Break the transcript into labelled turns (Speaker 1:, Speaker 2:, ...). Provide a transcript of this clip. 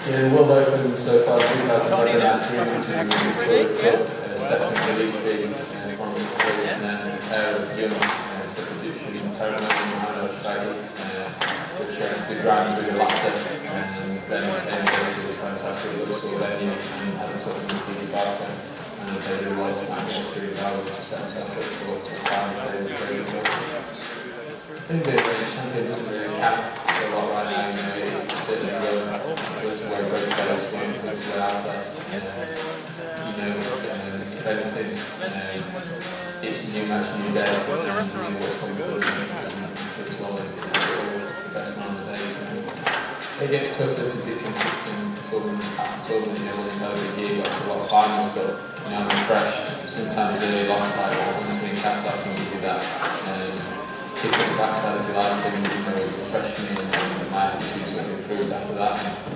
Speaker 1: Yeah, the World Open so far 2011 at 3 matches in the Victoria Cup. Stefan Gregg from Italy, and then a pair of young took Egyptians, Gregg, which went to ground through the latter, and then came to this fantastic Luxor venue and had a tough with Gaultier, and they did a lot of time against pretty well, which set himself up for top 5 today with very good. I think the champion doesn't really count for a lot right now, you know, it's certainly feels the way Gregg plays, feels the way out there. You know, if anything, it's a new match, new day, and you know what's coming forward until tournament, the best man of the day. It gets tougher to be consistent tournament after tournament, you know, when you've had a big year, got to a lot of finals, but you know, I'm refreshed. Sometimes really lost, like, once being cast up and give you that. Kick at the backside if you like, and you know, refreshed me, and my attitude sort of improved after that.